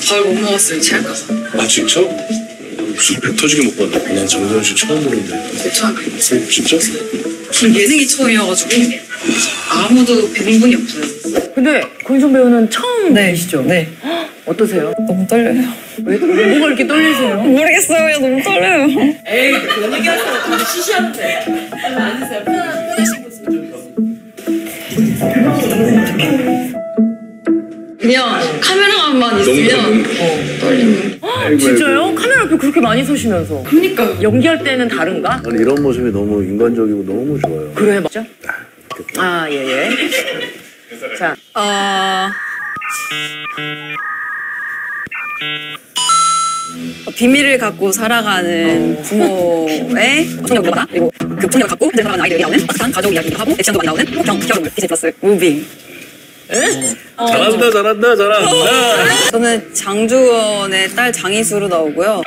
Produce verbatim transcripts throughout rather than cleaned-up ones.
밥 못 먹었어요, 체할까봐. 아 진짜? 무슨 배 터지게 먹고 왔나? 난 정선 씨 처음 보는데. 제 처음에. 어, 진짜? 전 예능이 처음이어가지고 아무도 뵌 분이 없어요. 근데 권희정 배우는 처음이시죠? 네. 헉, 어떠세요? 너무 떨려요. 왜, 뭐가 이렇게 떨리세요? 모르겠어요. 그냥 너무 떨려요. 에이, 그런 얘기 하세요. 근데 시시한데. 앉으세요. 편한, 편하신 곳으로 좀. 그냥 카메라만 있으면 어, 떨리는. 헉, 진짜요? 카메라 앞에 그렇게 많이 서시면서. 그러니까 연기할 때는 다른가? 아니, 이런 모습이 너무 인간적이고 너무 좋아요. 그래, 맞죠? 아, 예, 예. 자, 어... 비밀을 갖고 살아가는 부모의 청력 문화 그리고 그 청력을 갖고 현재 살아가는 아이들에게 나오는 따뜻한 가족 이야기도 하고 액션도 많이 나오는 경 히어로물 디즈니 플러스 무빙. 어, 잘한다, 잘한다, 잘한다. 저는 장주원의 딸 장희수로 나오고요.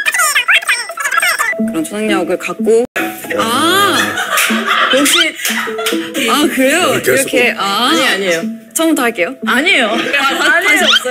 그런 초능력을 갖고 아 혹시. 아 그래요? 이렇게 이렇게 아 아니, 아니에요. 처음부터 할게요. 아니에요. 아, 다, 다시 없어요?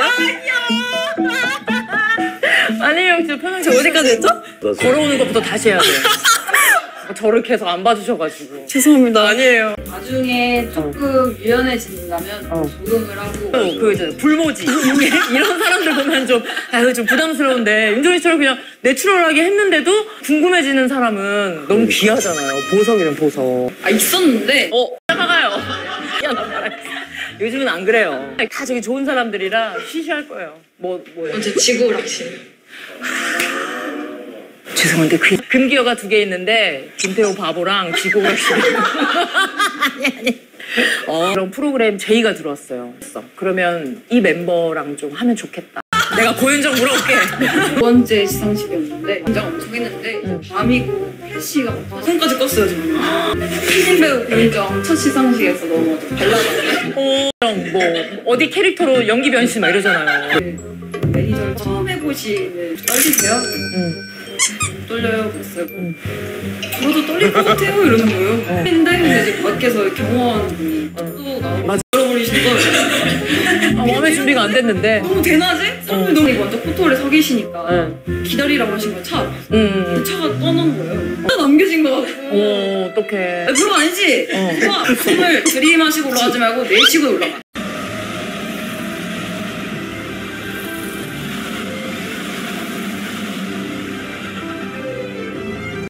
아니에요. 저 편하게. 저 어디까지 했죠? 걸어오는 것부터 다시 해야 돼요. 저를 계속 안 봐주셔가지고. 죄송합니다. 아니에요. 나중에 조금 유연해진다면 어. 조금을 하고 어, 그 이제 불모지 이런 사람들 보면 좀 아유 좀 부담스러운데 윤종신 씨처럼 그냥 내추럴하게 했는데도 궁금해지는 사람은 너무 귀하잖아요. 보석이면 보석. 아 있었는데 어 나가요. 야 나 말해. 요즘은 안 그래요. 다 저기 좋은 사람들이라 시시할 거예요. 뭐 뭐예요? 언제 지구 낚시 죄송한데 그 금기어가 두 개 있는데 김태호 바보랑 지고가 아니 아니. 어, 그런 프로그램 제의가 들어왔어요. 그러면 이 멤버랑 좀 하면 좋겠다. 내가 고현정 물어볼게. 두 번째 시상식이었는데 긴장 엄청 했는데 응. 밤이고 혜씨가 손까지 껐어요 지금. 신배우 고현정 첫 시상식에서 너무 발라졌는데 어, 뭐 어디 캐릭터로 연기 변신 막 이러잖아요. 매니저를 처음 해보시는 떨리세요? 응. 떨려요 그랬어요. 응. 저도 떨릴 것 같아요 이러는 거예요. 어. 근데 이제 밖에서 경호원분이 또 나오고 맞아. 열어버리시는 거예요. 아, 마음의 준비가 안 됐는데. 너무 대낮에? 사람들이 너무 먼저 포토를 서 계시니까 응. 기다리라고 하신 거예요 차 앞에서. 응. 그 차가 떠난 거예요. 하나 남겨진 거 같고. 어, 어떡해. 아, 그거 아니지? 어. 와, 숨을 들이마시고 올라가지 말고 내쉬고 올라가.